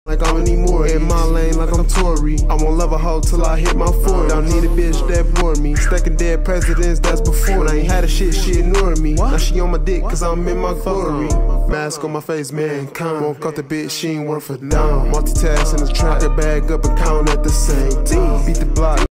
like I don't need more. In my lane like I'm Tory. I won't love a hoe till I hit my 40. Don't need a bitch that bore me. Stacking dead presidents, that's before. When I ain't had a shit, she ignored me. Now she on my dick cause I'm in my glory. Mask on my face, mankind. Won't cut the bitch, she ain't worth a dime. Multitask in the tracker, bag up and count at the same time. Beat the block.